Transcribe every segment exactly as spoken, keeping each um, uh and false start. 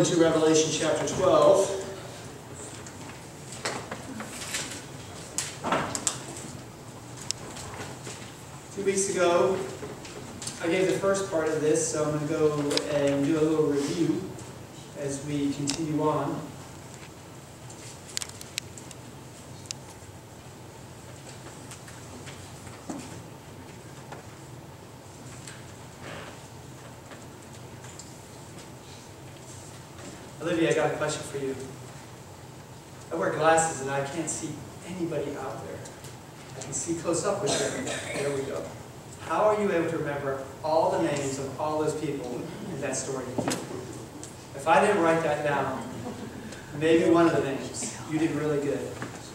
into Revelation chapter twelve. Two weeks ago, I gave the first part of this, so I'm going to go and do a little review as we continue on. Olivia, I got a question for you. I wear glasses and I can't see anybody out there. I can see close up with them. There we go. How are you able to remember all the names of all those people in that story? If I didn't write that down, maybe one of the names, you did really good.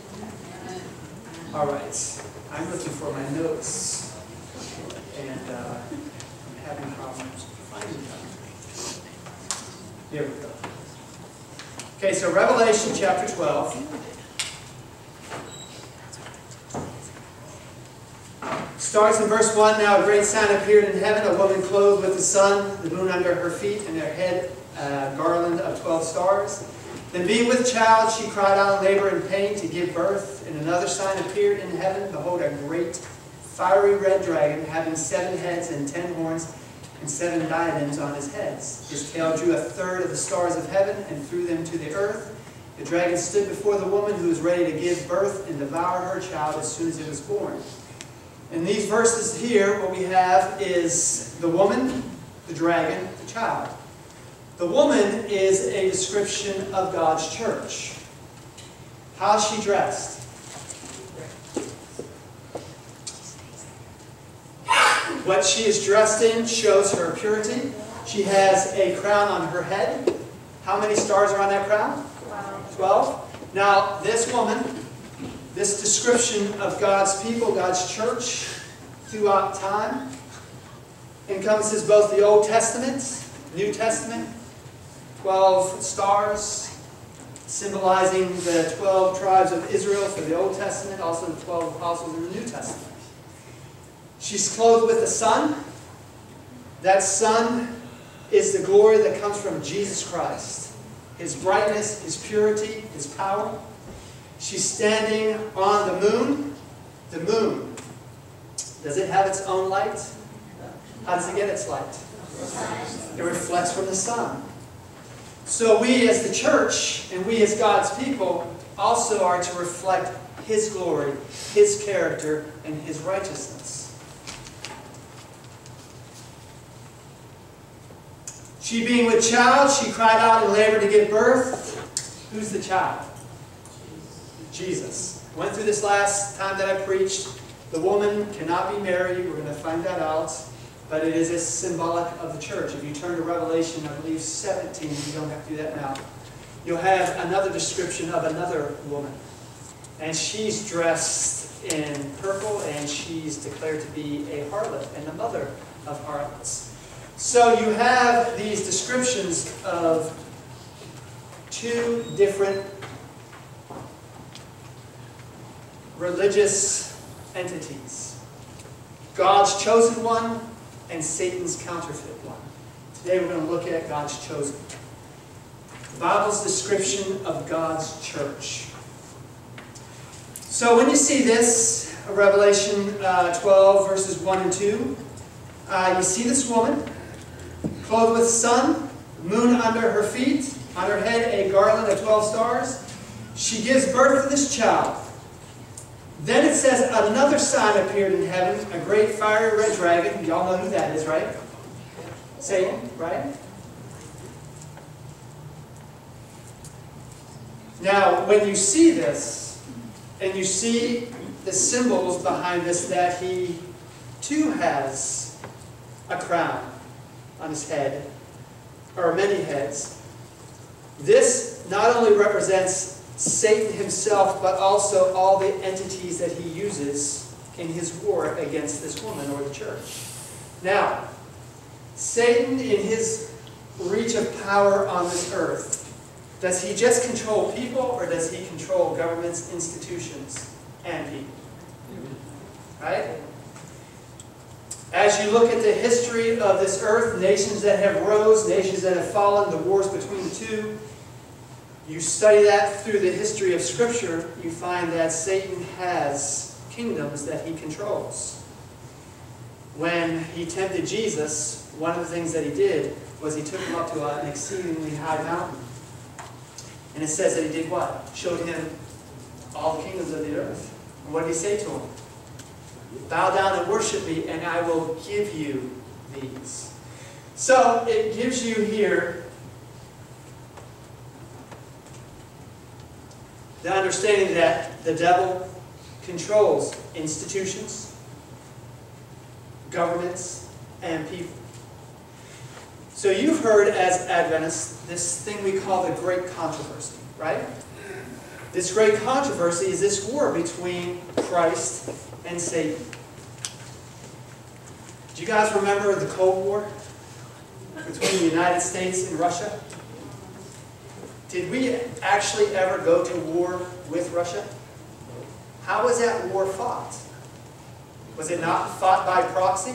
All right. I'm looking for my notes, and uh, I'm having problems finding them. Here we go. Okay, so Revelation chapter twelve. Starts in verse one. Now a great sign appeared in heaven, a woman clothed with the sun, the moon under her feet, and her head a garland of twelve stars. Then being with child, she cried out in labor and pain to give birth. And another sign appeared in heaven. Behold, a great fiery red dragon, having seven heads and ten horns, and seven diadems on his heads. His tail drew a third of the stars of heaven and threw them to the earth. The dragon stood before the woman who was ready to give birth and devour her child as soon as it was born. In these verses here, what we have is the woman, the dragon, the child. The woman is a description of God's church. How's she dressed? What she is dressed in shows her purity. She has a crown on her head. How many stars are on that crown? Twelve. Now, this woman, this description of God's people, God's church, throughout time, encompasses both the Old Testament, New Testament, twelve stars, symbolizing the twelve tribes of Israel for the Old Testament, also the twelve apostles in the New Testament. She's clothed with the sun. That sun is the glory that comes from Jesus Christ. His brightness, His purity, His power. She's standing on the moon. The moon, does it have its own light? How does it get its light? It reflects from the sun. So we as the church, and we as God's people, also are to reflect His glory, His character, and His righteousness. She being with child, she cried out in labor to give birth. Who's the child? Jesus. Went through this last time that I preached. The woman cannot be married. We're going to find that out. But it is a symbolic of the church. If you turn to Revelation, I believe seventeen, you don't have to do that now. You'll have another description of another woman. And she's dressed in purple, and she's declared to be a harlot and the mother of harlots. So you have these descriptions of two different religious entities. God's chosen one and Satan's counterfeit one. Today we're going to look at God's chosen. The Bible's description of God's church. So when you see this, Revelation uh, twelve, verses one and two, uh, you see this woman clothed with sun, moon under her feet, on her head a garland of twelve stars. She gives birth to this child. Then it says, another sign appeared in heaven, a great fiery red dragon. Y'all know who that is, right? Satan, right? Now, when you see this, and you see the symbols behind this, that he too has a crown on his head, or many heads. This not only represents Satan himself, but also all the entities that he uses in his war against this woman or the church. Now, Satan, in his reach of power on this earth, does he just control people, or does he control governments, institutions, and people? Right? As you look at the history of this earth, nations that have rose, nations that have fallen, the wars between the two, you study that through the history of Scripture, you find that Satan has kingdoms that he controls. When he tempted Jesus, one of the things that he did was he took him up to an exceedingly high mountain. And it says that he did what? Showed him all the kingdoms of the earth. And what did he say to him? Bow down and worship me, and I will give you these. So it gives you here the understanding that the devil controls institutions, governments, and people. So you've heard as Adventists this thing we call the Great Controversy, right? This great controversy is this war between Christ and Satan. Do you guys remember the Cold War between the United States and Russia? Did we actually ever go to war with Russia? How was that war fought? Was it not fought by proxy?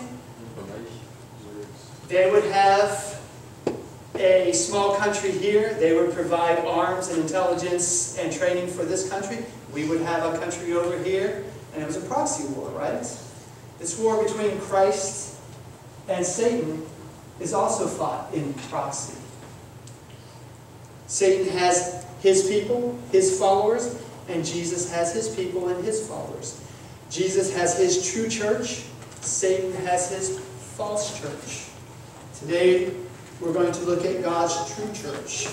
They would have a small country here. They would provide arms and intelligence and training for this country. We would have a country over here. And it was a proxy war, right? This war between Christ and Satan is also fought in proxy. Satan has his people, his followers, and Jesus has his people and his followers. Jesus has his true church. Satan has his false church. Today, we're going to look at God's true church.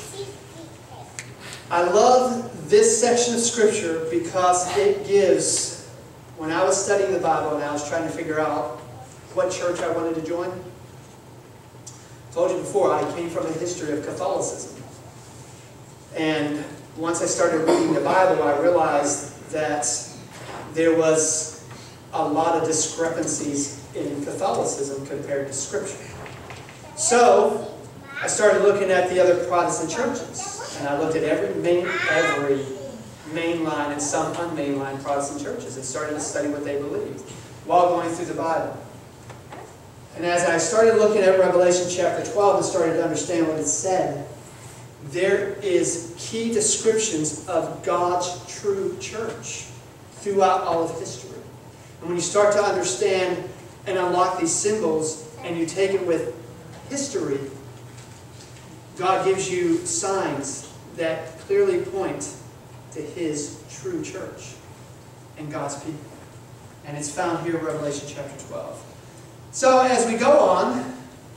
I love this section of Scripture because it gives, when I was studying the Bible and I was trying to figure out what church I wanted to join, I told you before, I came from a history of Catholicism. And once I started reading the Bible, I realized that there was a lot of discrepancies in Catholicism compared to Scripture. So, I started looking at the other Protestant churches, and I looked at every main, every mainline and some unmainline Protestant churches, and started to study what they believed while going through the Bible. And as I started looking at Revelation chapter twelve and started to understand what it said, there is key descriptions of God's true church throughout all of history. And when you start to understand and unlock these symbols, and you take it with history, God gives you signs that clearly point to His true church and God's people. And it's found here in Revelation chapter twelve. So as we go on,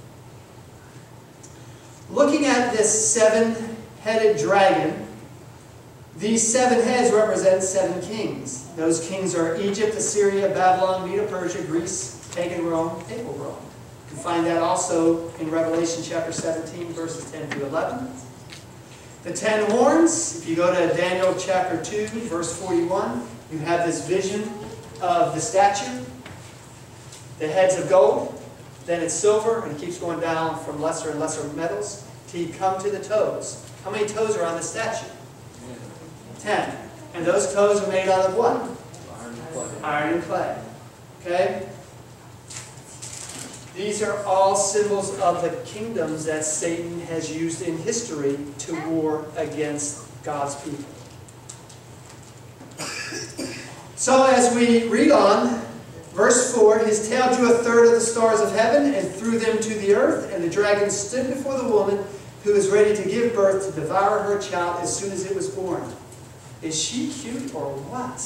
looking at this seven-headed dragon, these seven heads represent seven kings. Those kings are Egypt, Assyria, Babylon, Medo-Persia, Greece, pagan Rome, papal Rome. You can find that also in Revelation chapter seventeen, verses ten through eleven. The ten horns, if you go to Daniel chapter two, verse forty-one, you have this vision of the statue. The heads of gold, then it's silver, and it keeps going down from lesser and lesser metals till you come to the toes. How many toes are on the statue? Ten. And those toes are made out of what? Iron and clay. Iron and clay. Okay? These are all symbols of the kingdoms that Satan has used in history to war against God's people. So as we read on, verse four, his tail drew a third of the stars of heaven and threw them to the earth, and the dragon stood before the woman who was ready to give birth to devour her child as soon as it was born. Is she cute or what?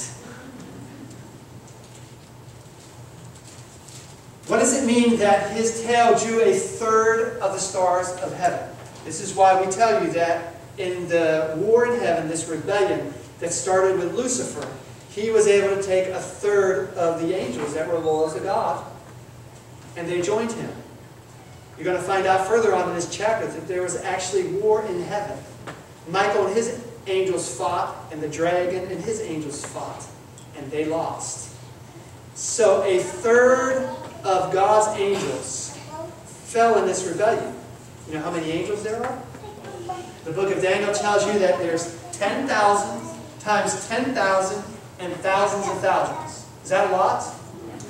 What does it mean that his tail drew a third of the stars of heaven? This is why we tell you that in the war in heaven, this rebellion that started with Lucifer, he was able to take a third of the angels that were loyal to God, and they joined him. You're going to find out further on in this chapter that there was actually war in heaven. Michael and his angels fought, and the dragon and his angels fought, and they lost. So a third of God's angels fell in this rebellion. You know how many angels there are? The book of Daniel tells you that there's ten thousand times ten thousand and thousands of thousands. Is that a lot?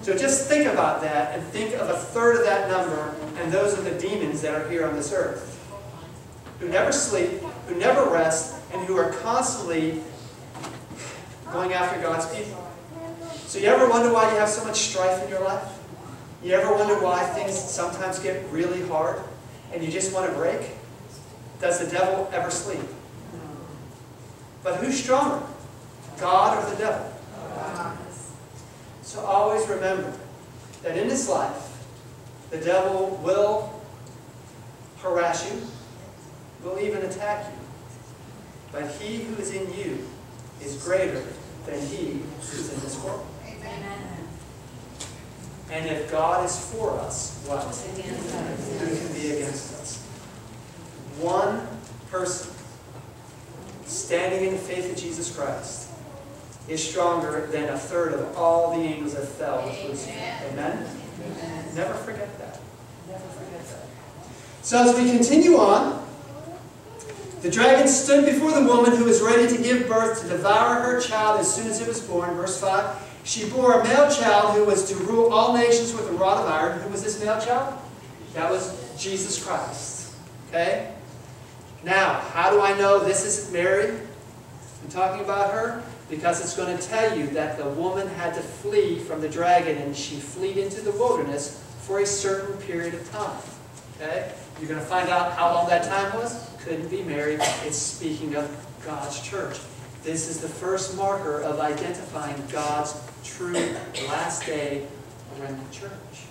So just think about that and think of a third of that number, and those are the demons that are here on this earth, who never sleep, who never rest, and who are constantly going after God's people. So you ever wonder why you have so much strife in your life? You ever wonder why things sometimes get really hard and you just want to break? Does the devil ever sleep? But who's stronger, God or the devil? God. So always remember that in this life, the devil will harass you, will even attack you. But he who is in you is greater than he who is in this world. Amen. And if God is for us, what? Who can be against us? One person standing in the faith of Jesus Christ is stronger than a third of all the angels that fell with Lucifer. Amen? Amen? Never forget that. Never forget that. So as we continue on, the dragon stood before the woman who was ready to give birth to devour her child as soon as it was born. Verse five. She bore a male child who was to rule all nations with a rod of iron. Who was this male child? That was Jesus Christ. Okay? Now, how do I know this isn't Mary? I'm talking about her because it's going to tell you that the woman had to flee from the dragon, and she fled into the wilderness for a certain period of time. Okay? You're going to find out how long that time was. Couldn't be Mary. It's speaking of God's church. This is the first marker of identifying God's true last day remnant church.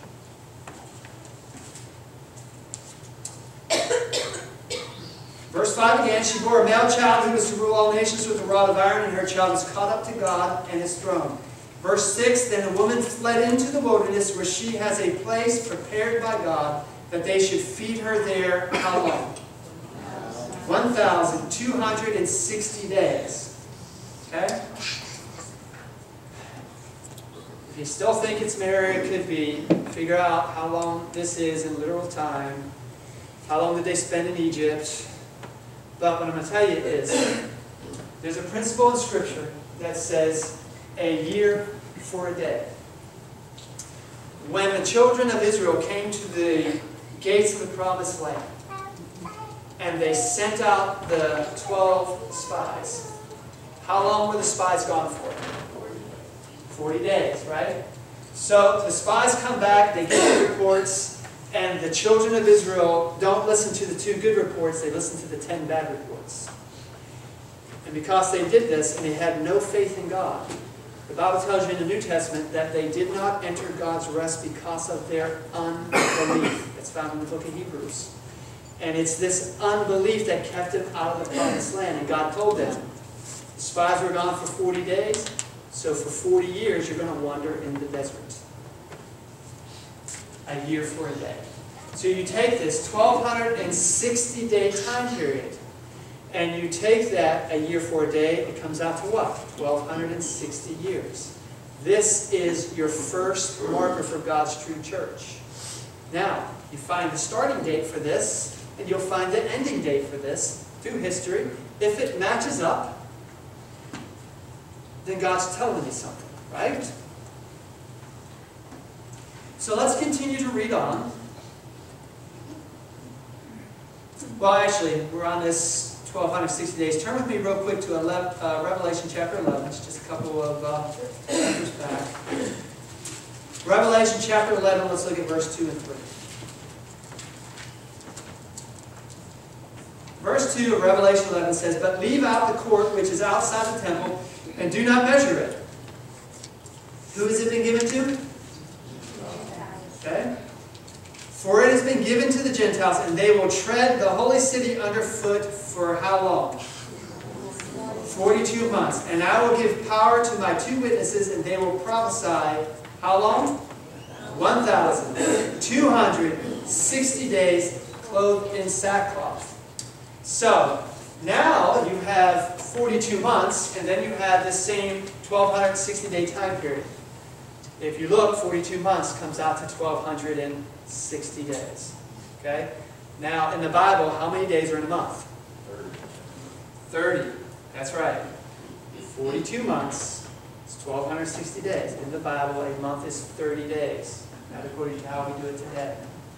Verse five again, she bore a male child who was to rule all nations with a rod of iron, and her child was caught up to God and his throne. Verse six, then the woman fled into the wilderness where she has a place prepared by God that they should feed her there how long? one thousand two hundred sixty days. Okay? If you still think it's Mary, it could be. Figure out how long this is in literal time. How long did they spend in Egypt? But what I'm going to tell you is, there's a principle in Scripture that says a year for a day. When the children of Israel came to the gates of the Promised Land, and they sent out the twelve spies, how long were the spies gone for? forty days, right? So the spies come back, they give the reports, and the children of Israel don't listen to the two good reports, they listen to the ten bad reports. And because they did this, and they had no faith in God, the Bible tells you in the New Testament that they did not enter God's rest because of their unbelief. It's found in the book of Hebrews. And it's this unbelief that kept them out of the Promised Land. And God told them, the spies were gone for forty days, so for forty years you're going to wander in the desert. A year for a day. So you take this twelve sixty day time period, and you take that a year for a day, it comes out to what? twelve sixty years. This is your first marker for God's true church. Now, you find the starting date for this, and you'll find the ending date for this through history. If it matches up, then God's telling you something, right? So let's continue to read on. Well, actually, we're on this twelve sixty days. Turn with me real quick to eleven, uh, Revelation chapter eleven. It's just a couple of uh, chapters back. Revelation chapter eleven, let's look at verse two and three. Verse two of Revelation eleven says, "But leave out the court which is outside the temple, and do not measure it." Who has it been given to? Okay. "For it has been given to the Gentiles, and they will tread the holy city underfoot for how long? Forty-two months. And I will give power to my two witnesses, and they will prophesy how long? One thousand two hundred sixty days clothed in sackcloth." So, now you have forty-two months, and then you have this same twelve sixty day time period. If you look, forty-two months comes out to twelve sixty days. Okay? Now, in the Bible, how many days are in a month? thirty. That's right. forty-two months is twelve sixty days. In the Bible, a month is thirty days, not according to how we do it today.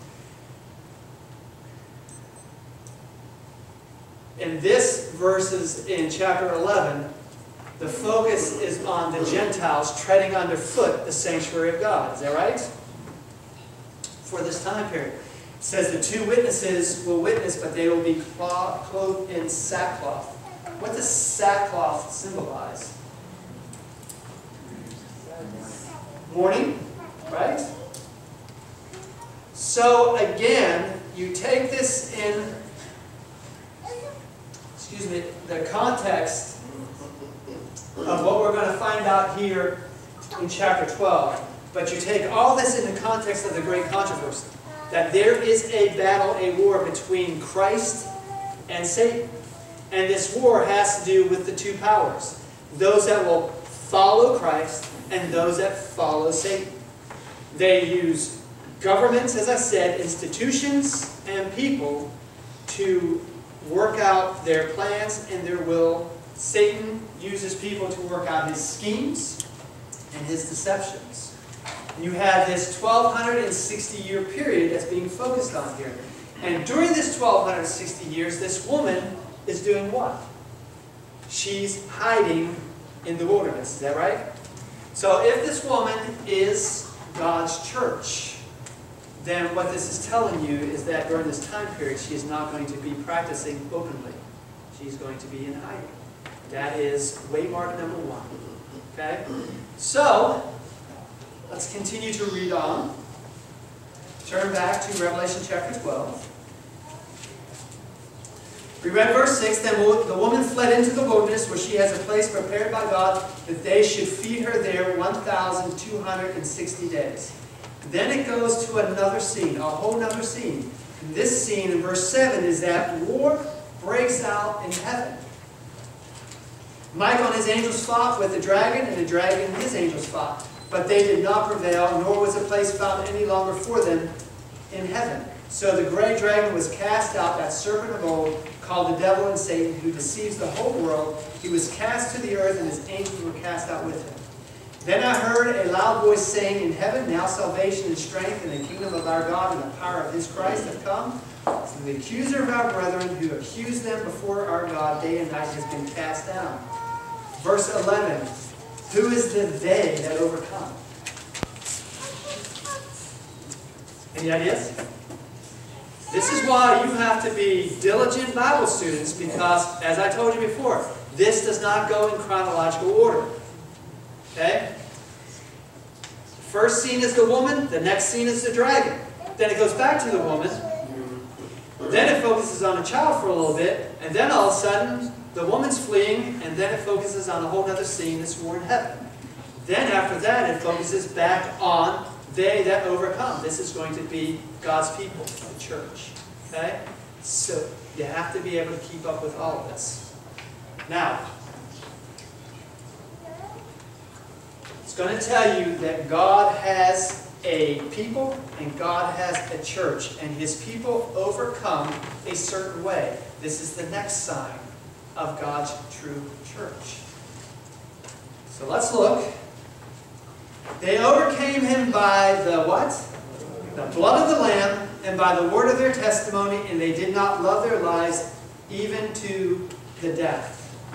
In this verses in chapter eleven, the focus is on the Gentiles treading underfoot the sanctuary of God. Is that right? For this time period. It says the two witnesses will witness, but they will be clothed in sackcloth. What does sackcloth symbolize? Mourning, right? So again, you take this in, excuse me, the context of what we're going to find out here in chapter twelve. But you take all this in the context of the great controversy, that there is a battle, a war between Christ and Satan. And this war has to do with the two powers, those that will follow Christ and those that follow Satan. They use governments, as I said, institutions and people to work out their plans and their will. Satan uses people to work out his schemes and his deceptions. And you have this twelve sixty year period that's being focused on here. And during this twelve sixty years, this woman is doing what? She's hiding in the wilderness. Is that right? So if this woman is God's church, then what this is telling you is that during this time period, she is not going to be practicing openly. She's going to be in hiding. That is waymark number one. Okay? So, let's continue to read on. Turn back to Revelation chapter twelve. We read verse six, then the woman fled into the wilderness where she has a place prepared by God that they should feed her there one thousand two hundred sixty days. Then it goes to another scene, a whole other scene. And this scene in verse seven is that war breaks out in heaven. Michael and his angels fought with the dragon, and the dragon and his angels fought. But they did not prevail, nor was a place found any longer for them in heaven. So the great dragon was cast out, that serpent of old, called the devil and Satan, who deceives the whole world. He was cast to the earth, and his angels were cast out with him. Then I heard a loud voice saying in heaven, now salvation and strength and the kingdom of our God and the power of his Christ have come. So the accuser of our brethren, who accused them before our God day and night, has been cast down. Verse eleven, who is the they that overcome? Any ideas? This is why you have to be diligent Bible students, because, as I told you before, this does not go in chronological order. Okay? First scene is the woman, the next scene is the dragon. Then it goes back to the woman. Then it focuses on a child for a little bit, and then all of a sudden, the woman's fleeing, and then it focuses on a whole other scene that's war in heaven. Then after that, it focuses back on they that overcome. This is going to be God's people, the church. Okay? So you have to be able to keep up with all of this. Now, it's going to tell you that God has a people and God has a church, and his people overcome a certain way. This is the next sign of God's true church. So let's look. They overcame him by the what? The blood of the Lamb and by the word of their testimony, and they did not love their lives even to the death.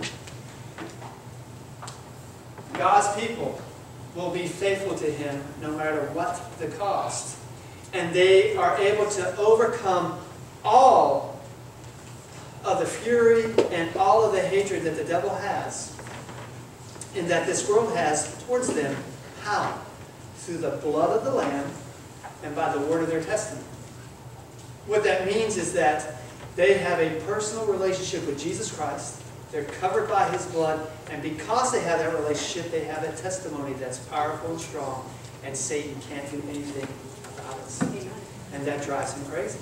God's people will be faithful to him no matter what the cost. And they are able to overcome all of the fury and all of the hatred that the devil has and that this world has towards them. How? Through the blood of the Lamb and by the word of their testimony. What that means is that they have a personal relationship with Jesus Christ. They're covered by his blood, and because they have that relationship, they have a testimony that's powerful and strong, and Satan can't do anything about it. And that drives him crazy.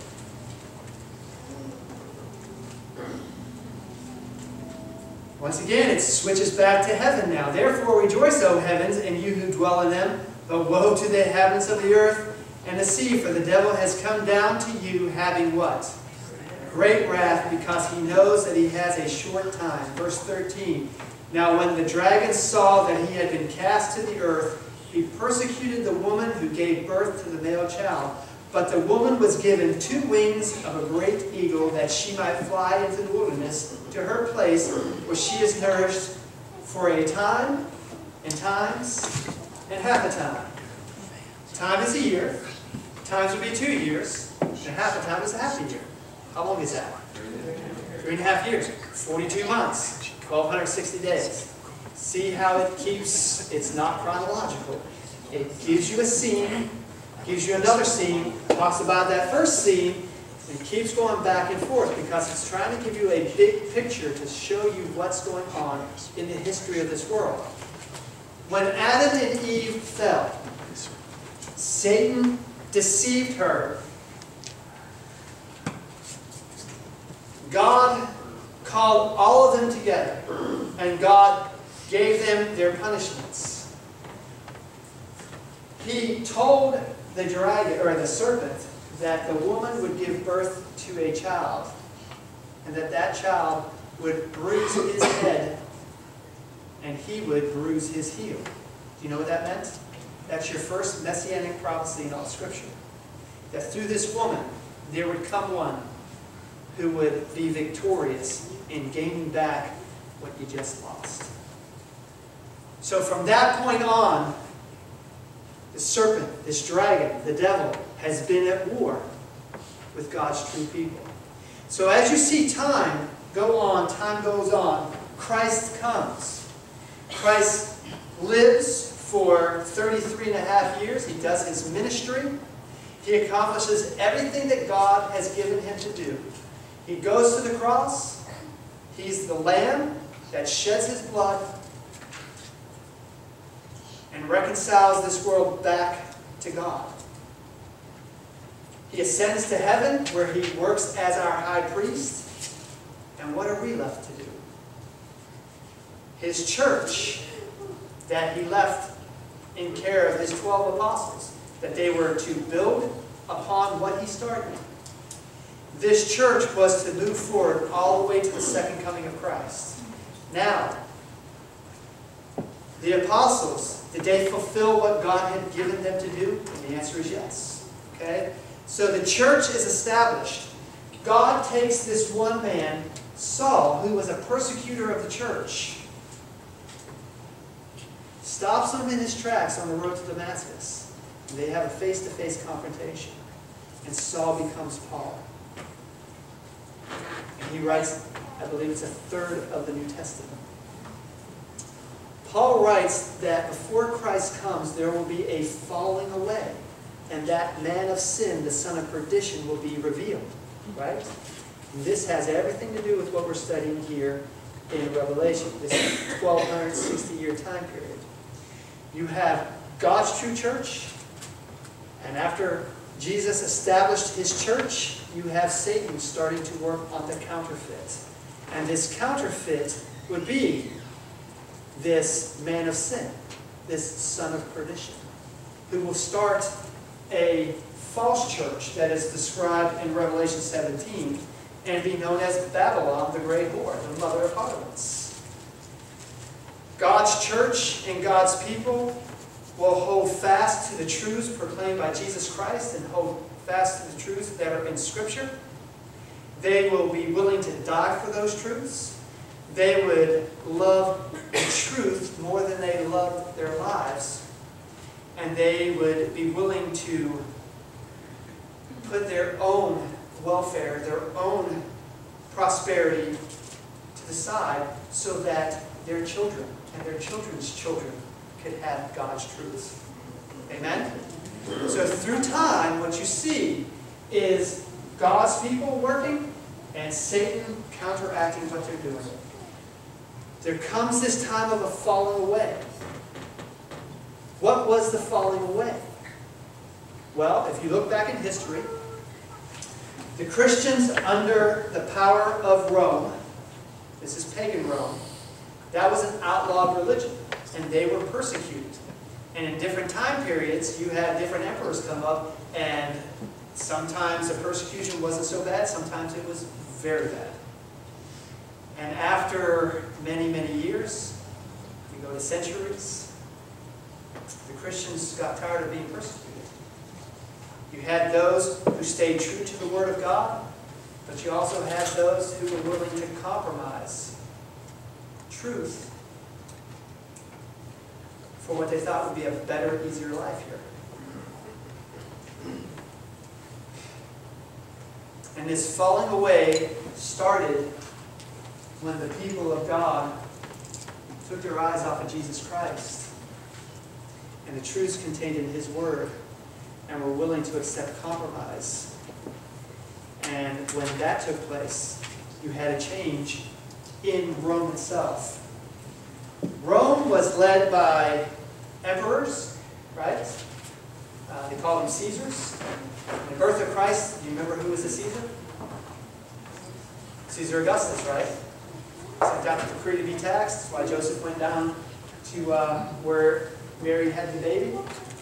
Once again, it switches back to heaven now. Therefore rejoice, O heavens, and you who dwell in them. But woe to the inhabitants of the earth and the sea, for the devil has come down to you having what? Great wrath, because he knows that he has a short time. Verse thirteen. Now when the dragon saw that he had been cast to the earth, he persecuted the woman who gave birth to the male child. But the woman was given two wings of a great eagle, that she might fly into the wilderness to her place, where she is nourished for a time, and times, and half a time. Time is a year. Times would be two years. And half a time is a half a year. How long is that? Three and a half years. forty-two months. twelve sixty days. See how it keeps, it's not chronological. It gives you a scene, gives you another scene, talks about that first scene, and keeps going back and forth because it's trying to give you a big picture to show you what's going on in the history of this world. When Adam and Eve fell, Satan deceived her. God called all of them together, and God gave them their punishments. He told the dragon, or the serpent, that the woman would give birth to a child, and that that child would bruise his head, and he would bruise his heel. Do you know what that meant? That's your first messianic prophecy in all Scripture. That through this woman, there would come one who would be victorious in gaining back what you just lost. So from that point on, the serpent, this dragon, the devil, has been at war with God's true people. So as you see time go on, time goes on, Christ comes. Christ lives for thirty-three and a half years. He does his ministry. He accomplishes everything that God has given him to do. He goes to the cross. He's the Lamb that sheds his blood and reconciles this world back to God. He ascends to heaven, where he works as our high priest. And what are we left to do? His church that he left in care of his twelve apostles, that they were to build upon what he started. This church was to move forward all the way to the second coming of Christ. Now, the apostles, did they fulfill what God had given them to do? And the answer is yes. Okay? So the church is established. God takes this one man, Saul, who was a persecutor of the church, stops him in his tracks on the road to Damascus. And they have a face-to-face confrontation. And Saul becomes Paul. And he writes, I believe it's a third of the New Testament. Paul writes that before Christ comes, there will be a falling away. And that man of sin, the son of perdition, will be revealed. Right? And this has everything to do with what we're studying here in Revelation, this twelve sixty year time period. You have God's true church, and after Jesus established his church, you have Satan starting to work on the counterfeit. And this counterfeit would be this man of sin, this son of perdition, who will start a false church that is described in Revelation seventeen and be known as Babylon, the great whore, the mother of harlots. God's church and God's people will hold fast to the truths proclaimed by Jesus Christ and hold fast to the truths that are in Scripture. They will be willing to die for those truths. They would love the truth more than they loved their lives. And they would be willing to put their own welfare, their own prosperity to the side so that their children and their children's children could have God's truths. Amen? So through time, what you see is God's people working and Satan counteracting what they're doing. There comes this time of a falling away. What was the falling away? Well, if you look back in history, the Christians under the power of Rome, this is pagan Rome, that was an outlawed religion, and they were persecuted. And in different time periods, you had different emperors come up, and sometimes the persecution wasn't so bad, sometimes it was very bad. And after many, many years, You go to centuries. The Christians got tired of being persecuted. You had those who stayed true to the Word of God, but you also had those who were willing to compromise truth for what they thought would be a better, easier life here. And this falling away started when the people of God took their eyes off of Jesus Christ and the truths contained in His Word and were willing to accept compromise. And when that took place, you had a change in Rome itself. Rome was led by emperors, right? Uh, they called them Caesars. In the birth of Christ, do you remember who was the Caesar? Caesar Augustus, right? Sent out the decree to be taxed. That's why Joseph went down to uh, where Mary had the baby.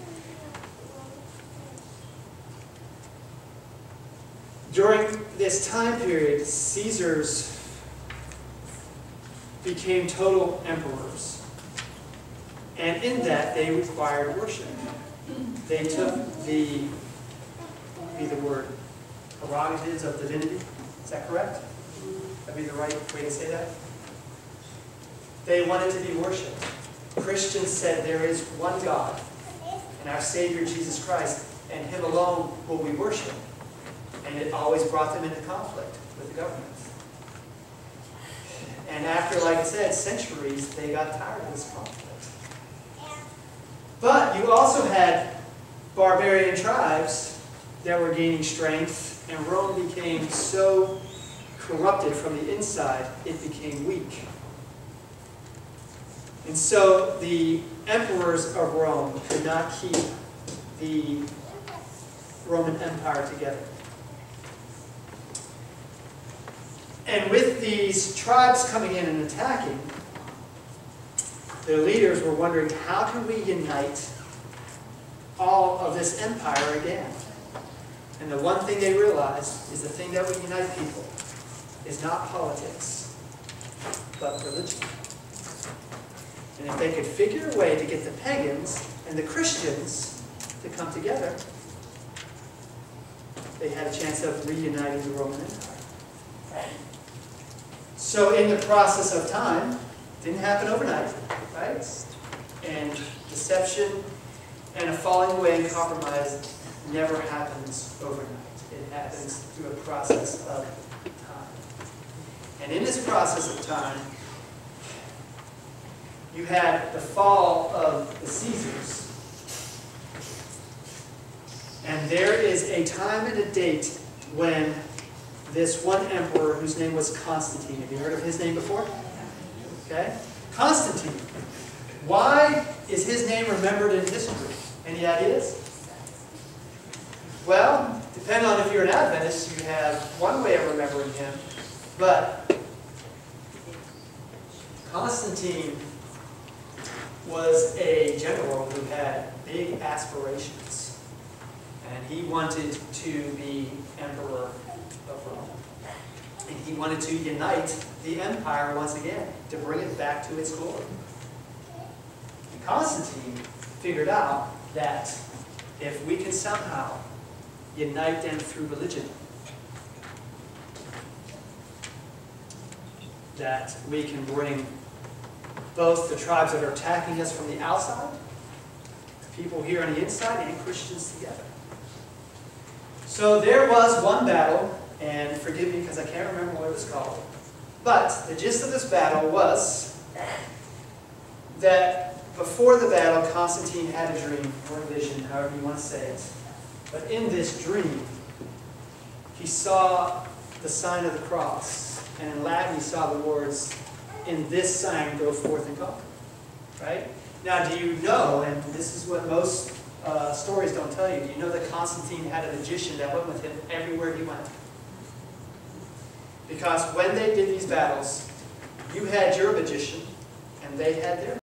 During this time period, Caesars became total emperors. And in that, they required worship. They took the, what would be the word, prerogatives of divinity. Is that correct? That would be the right way to say that? They wanted to be worshipped. Christians said there is one God, and our Savior Jesus Christ, and Him alone will we worship. And it always brought them into conflict with the government. And after, like I said, centuries, they got tired of this conflict. But you also had barbarian tribes that were gaining strength, and Rome became so corrupted from the inside, it became weak. And so the emperors of Rome could not keep the Roman Empire together. And with these tribes coming in and attacking, their leaders were wondering, how can we unite all of this empire again? And the one thing they realized is the thing that would unite people is not politics, but religion. And if they could figure a way to get the pagans and the Christians to come together, they had a chance of reuniting the Roman Empire. So in the process of time, it didn't happen overnight, right? And deception and a falling away and compromise never happens overnight. It happens through a process of time. And in this process of time, you had the fall of the Caesars. And there is a time and a date when this one emperor, whose name was Constantine. Have you heard of his name before? Okay? Constantine. Why is his name remembered in history? Any ideas? Well, depending on if you're an Adventist, you have one way of remembering him. But Constantine was a general who had big aspirations. And he wanted to be emperor of Rome. And he wanted to unite the empire once again, to bring it back to its glory. And Constantine figured out that if we can somehow unite them through religion, that we can bring both the tribes that are attacking us from the outside, people here on the inside, and Christians together. So there was one battle, and forgive me because I can't remember what it was called, but the gist of this battle was that before the battle, Constantine had a dream, or a vision, however you want to say it. But in this dream, he saw the sign of the cross, and in Latin he saw the words, "In this sign go forth and conquer." Right? Now, do you know, and this is what most uh, stories don't tell you, do you know that Constantine had a magician that went with him everywhere he went? Because when they did these battles, you had your magician, and they had their